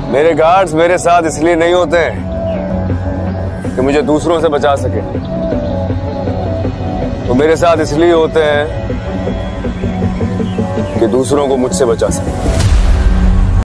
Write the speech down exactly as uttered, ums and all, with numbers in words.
मेरे गार्ड्स मेरे साथ इसलिए नहीं होते हैं कि मुझे दूसरों से बचा सके, वो मेरे साथ इसलिए होते हैं कि दूसरों को मुझसे बचा सके।